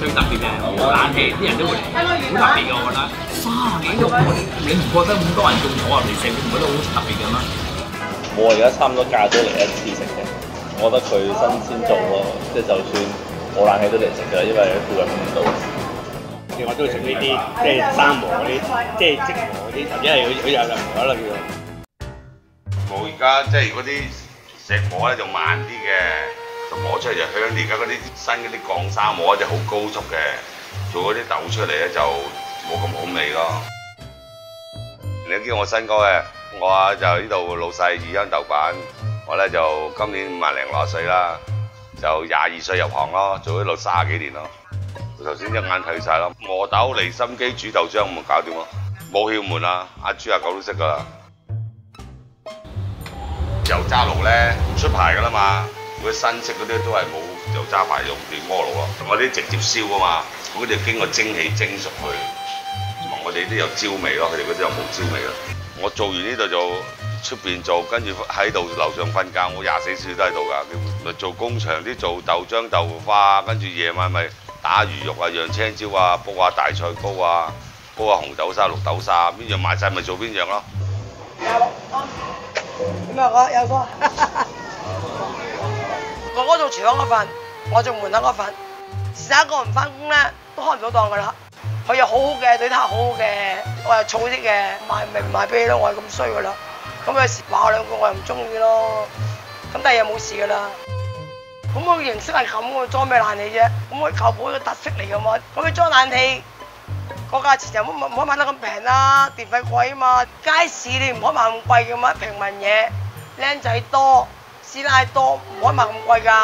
最特別嘅冇冷氣，啲人都會嚟，好特別嘅我覺得。30幾度，你唔覺得咁多人仲坐入嚟食，你唔覺得好特別嘅咩？ 我而家差唔多嫁咗嚟一次食嘅，我覺得佢新鮮做咯，即係就算冇冷氣都嚟食㗎，因為喺附近5度。 我都會食呢啲，即係生磨嗰啲，即係即磨嗰啲，或者係佢有任何啦叫做。 冇而家即係嗰啲石磨咧就慢啲嘅，就磨出嚟就香啲。而家嗰啲新嗰啲鋼砂磨就好高速嘅，做嗰啲豆出嚟咧就冇咁好味咯。你都知我新哥嘅，我就呢度老細二香豆瓣，我咧就今年50零60歲啦，就22歲入行咯，做咗度30幾年咯。頭先一眼睇晒咯，磨豆離心機煮豆漿咁咪搞掂咯，冇竅門啊，阿豬阿狗都識噶啦。油炸爐咧唔出牌噶啦嘛，嗰啲新式嗰啲都係冇油炸牌，用電鍋爐咯。我啲直接燒啊嘛，嗰啲經過蒸汽蒸熟佢，我哋啲有焦味咯，佢哋嗰啲又冇焦味咯。我做完呢度就出邊做，跟住喺度樓上瞓覺，我24小時都喺度㗎。咪做工場啲做豆漿豆腐花，跟住夜晚咪打魚肉啊、釀青椒啊、煲下大菜糕啊、煲下紅豆沙、綠豆沙，邊樣賣晒咪做邊樣咯。 咁啊，有哥，哥哥做廚房嗰份，我做門口嗰份，時間一個唔翻工咧，都開唔到檔噶啦。佢又好好嘅，對他好好嘅，我又燥啲嘅，賣咪唔賣俾你咯，我係咁衰噶啦。咁有時話我兩句我又唔中意咯，咁但係又冇事噶啦。咁個形式係咁喎，裝咩冷氣啫？咁佢舊鋪嘅特色嚟噶嘛，咁你裝冷氣，個價錢就唔可以買得咁平啦，電費貴啊嘛。街市你唔可以賣咁貴嘅嘛，平民嘢，僆仔多，師奶多，唔可以賣咁貴㗎。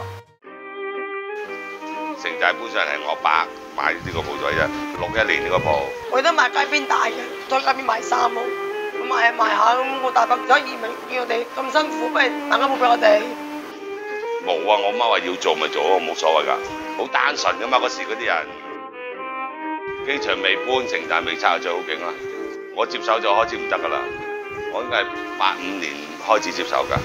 城寨搬上嚟係我爸買呢個鋪仔啫，61年呢個鋪。 我都賣街邊大嘅，在街邊賣衫咯，咁賣下賣下咁，我大伯咗移民叫我哋咁辛苦，不如等間鋪俾我哋。 冇啊！我媽話要做咪做，我冇所謂㗎，好單純㗎嘛嗰時嗰啲人。機場未搬，城寨未拆就最好勁啦。我接手就開始唔得㗎啦，我應該係85年開始接手㗎。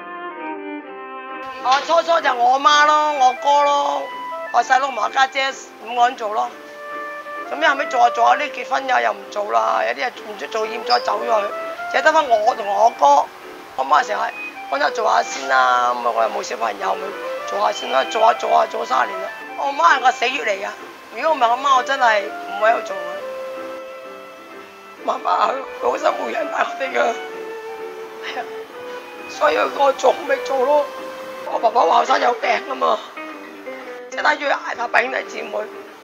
我初初就我媽咯，我哥咯，我細佬同我家姐5個人做咯。咁後尾做下啲結婚又唔做啦，有啲人唔知做厭咗走咗去，只係得翻我同我哥。我媽成日幫手做下先啦，咁啊我又冇小朋友，咪做下先啦，做下做30年啦。我媽係個死穴嚟㗎，如果唔係我媽，我真係唔會喺度做嘅。媽媽佢好辛苦養大我哋㗎，係啊，所以我做咪做咯。我爸爸話後生有病啊嘛，即係睇住佢捱大病兄弟姊妹。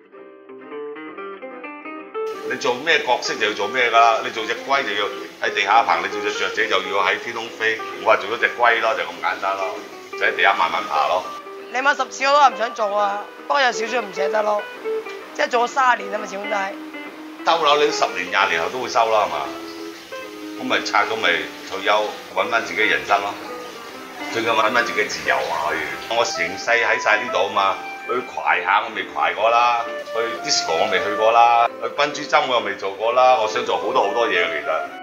你做咩角色就要做咩㗎啦，你做隻龜就要喺地下行，你做隻雀仔就要喺天空飛。我話做咗隻龜咯，就咁簡單咯，就喺地下慢慢爬咯。 你問10次我都係唔想做啊，不過有少少唔捨得咯，即係做咗30年啊嘛，始終都係。收樓你10年20年後都會收啦，係嘛？咁咪拆咗咪退休，揾翻自己人生咯。最緊揾翻自己自由啊可以。我成世喺晒呢度啊嘛，去攜下我未攜過啦，去 disco 我未去過啦，去笨豬跳我又未做過啦，我想做好多嘢其實。